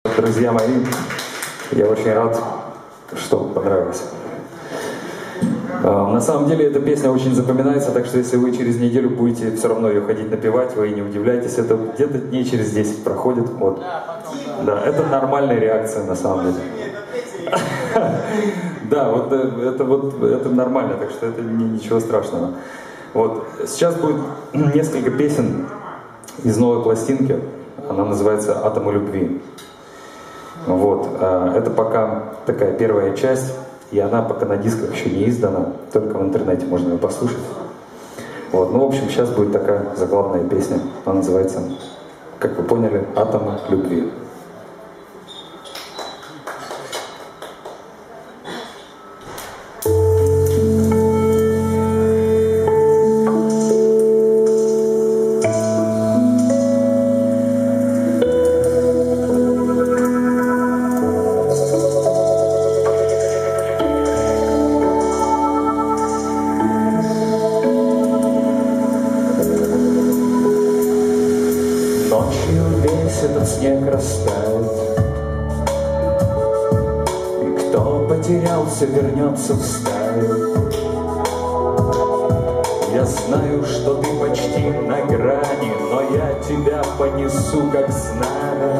Друзья мои, я очень рад, что понравилось. На самом деле эта песня очень запоминается, так что если вы через неделю будете все равно ее ходить напевать, вы не удивляйтесь, это где-то дней через 10 проходит. Вот. Да, это нормальная реакция на самом деле. Да, это нормально, так что это ничего страшного. Вот. Сейчас будет несколько песен из новой пластинки. Она называется «Атомы любви». Вот. Это пока такая первая часть, и она пока на дисках еще не издана, только в интернете можно ее послушать. Вот. Ну, в общем, сейчас будет такая заглавная песня. Она называется, как вы поняли, «Атомы любви». Этот снег растает, и кто потерялся, вернется в стаю. Я знаю, что ты почти на грани, но я тебя понесу, как знамя.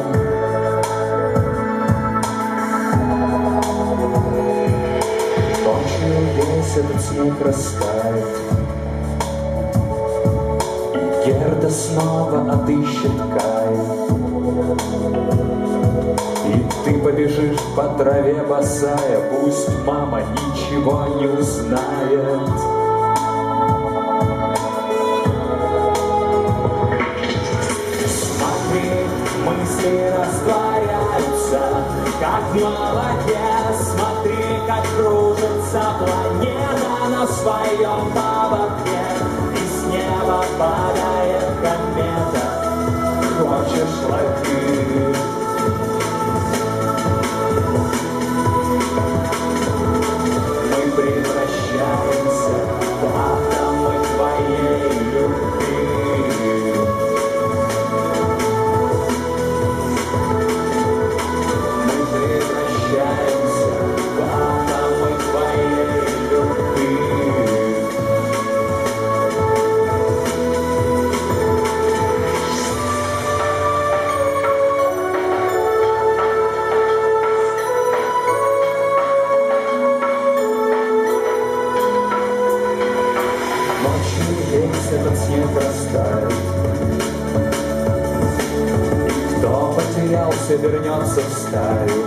Ночью весь этот снег растает, и Герда снова отыщет Кая. И ты побежишь по траве босая, пусть мама ничего не узнает. Смотри, мысли растворяются, как в молоке. Смотри, как кружится планета на своем поводке, и с неба падает комета. Хочешь лови? Мы превращаемся в атомы твоей любви. Мы превращаемся в атомы твоей любви. Этот снег растает, и кто потерялся, вернется в стаю.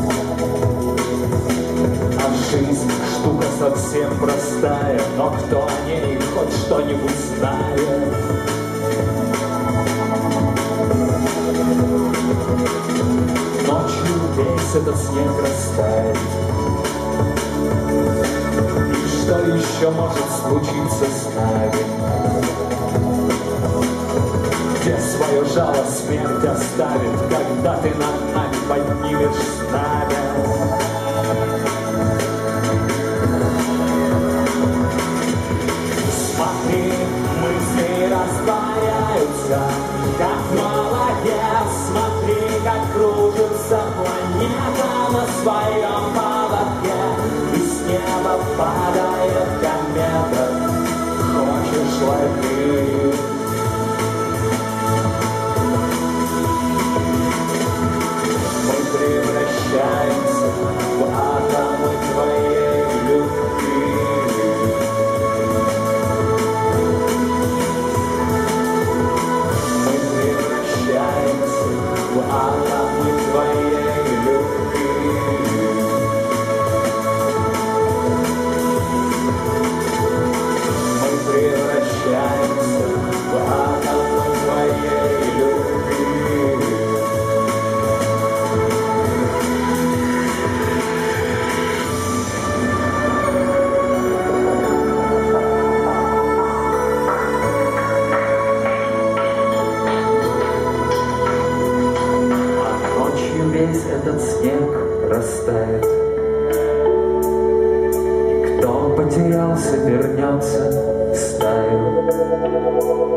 А жизнь штука совсем простая, но кто о ней хоть что-нибудь знает? Ночью весь этот снег растает, и что еще может случиться с нами? Где свое жало смерть оставит, когда ты над нами поднимешь знамя? Смотри, мысли растворяются, как в молоке. Смотри, как кружится планета на своем поводке, и с неба падает комета. Хочешь лови? Мы превращаемся в атомы твоей любви. Мы превращаемся в атомы твоей любви. Мы превращаемся в атомы твоей любви. Весь этот снег растает, и кто потерялся, вернется в стаю.